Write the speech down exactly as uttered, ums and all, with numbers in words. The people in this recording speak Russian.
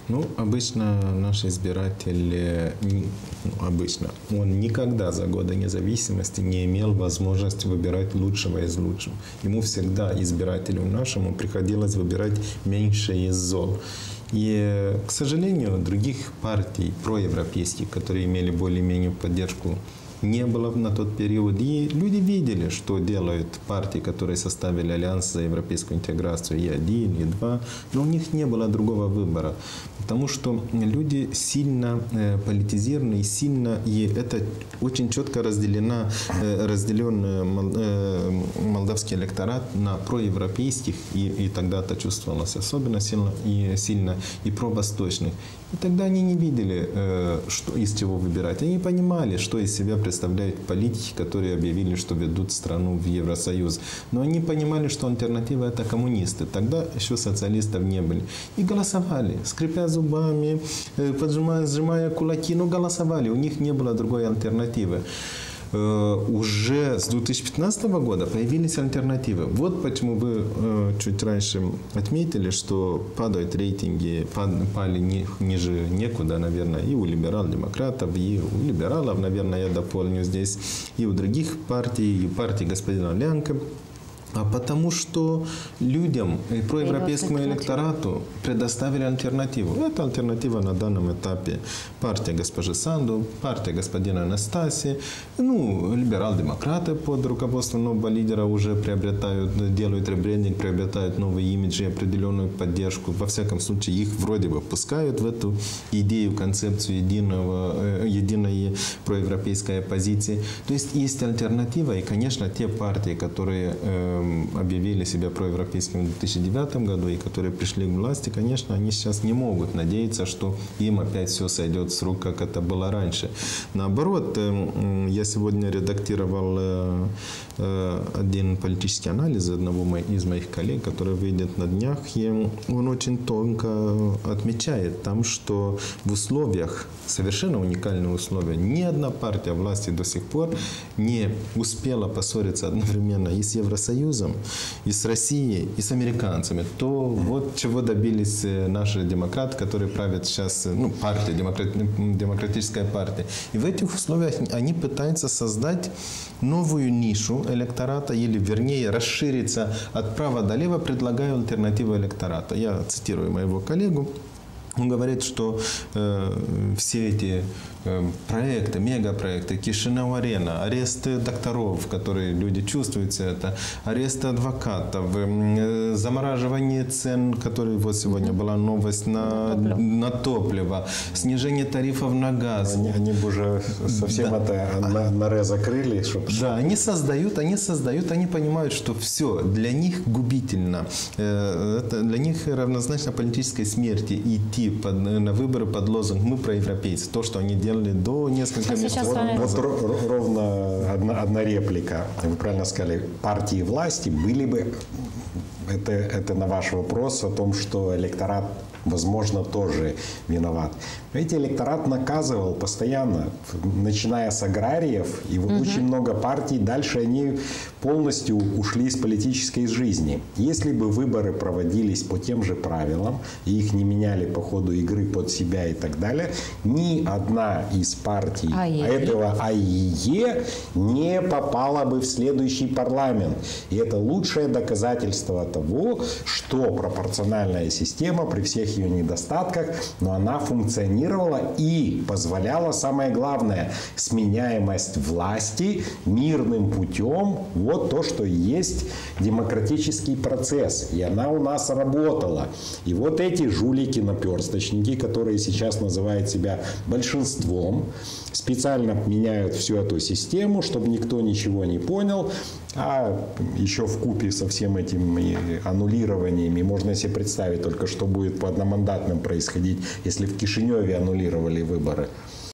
Ну, обычно наш избиратель, ну, обычно, он никогда за годы независимости не имел возможности выбирать лучшего из лучших. Ему всегда, избирателю нашему, приходилось выбирать меньше из зол. И, к сожалению, других партий проевропейских, которые имели более-менее поддержку, не было на тот период. И люди видели, что делают партии, которые составили альянс за европейскую интеграцию, и один, и два. Но у них не было другого выбора. Потому что люди сильно э, политизированы, и сильно, и это очень четко разделено, э, разделен э, молдавский электорат на проевропейских, и, и тогда это чувствовалось особенно сильно, и, сильно, и провосточных. И тогда они не видели, э, что, из чего выбирать. Они понимали, что из себя представляют политики, которые объявили, что ведут страну в Евросоюз. Но они понимали, что альтернатива – это коммунисты. Тогда еще социалистов не были. И голосовали, скрипя зубами, э, поджимая, сжимая кулаки, но голосовали. У них не было другой альтернативы. Уже с две тысячи пятнадцатого года появились альтернативы. Вот почему вы чуть раньше отметили, что падают рейтинги, пали ниже некуда, наверное, и у либерал-демократов, и у либералов, наверное, я дополню здесь, и у других партий, и у партии господина Лянка. А потому что людям, проевропейскому электорату предоставили альтернативу. Это альтернатива на данном этапе партия госпожи Санду, партия господина Анастасии, ну, либерал-демократы под руководством нового лидера уже приобретают, делают ребрендинг, приобретают новые имиджи, определенную поддержку. Во всяком случае, их вроде бы пускают в эту идею, концепцию единого, единой проевропейской оппозиции. То есть есть альтернатива, и, конечно, те партии, которые объявили себя проевропейскими в две тысячи девятом году и которые пришли к власти, конечно, они сейчас не могут надеяться, что им опять все сойдет с рук, как это было раньше. Наоборот, я сегодня редактировал один политический анализ одного из моих коллег, который выйдет на днях, и он очень тонко отмечает там, что в условиях, совершенно уникальные условия, ни одна партия власти до сих пор не успела поссориться одновременно и с Евросоюзом, и с Россией, и с американцами. То вот чего добились наши демократы, которые правят сейчас, ну, партия, демократ, демократическая партия. И в этих условиях они пытаются создать новую нишу электората, или, вернее, расшириться от права до лева, предлагая альтернативу электората. Я цитирую моего коллегу. Он говорит, что э, все эти э, проекты, мегапроекты, Кишинев-арена, аресты докторов, которые люди чувствуют все это, аресты адвокатов, э, замораживание цен, которые вот сегодня была новость на, на топливо, снижение тарифов на газ. Они, они бы уже совсем да. это на, на ре закрыли. Чтобы... Да, они создают, они создают, они понимают, что все для них губительно. Э, это для них равнозначно политической смерти идти Под, на выборы под лозунг «Мы проевропейцы». То, что они делали до нескольких месяцев. Вот, вот ровно одна, одна реплика. Вы правильно сказали, партии власти были бы... Это, это на ваш вопрос о том, что электорат, возможно, тоже виноват. Видите, электорат наказывал постоянно, начиная с аграриев, и угу. очень много партий, дальше они полностью ушли из политической жизни. Если бы выборы проводились по тем же правилам, и их не меняли по ходу игры под себя и так далее, ни одна из партий АЕ. этого АЕ не попала бы в следующий парламент. И это лучшее доказательство того, что пропорциональная система при всех ее недостатках, но она функционирует и позволяла, самое главное, сменяемость власти мирным путем. Вот то, что есть демократический процесс. И она у нас работала. И вот эти жулики-наперсточники, которые сейчас называют себя большинством, специально меняют всю эту систему, чтобы никто ничего не понял. А еще вкупе со всем этим аннулированиями можно себе представить только, что будет по одномандатным происходить, если в Кишиневе аннулировали выборы.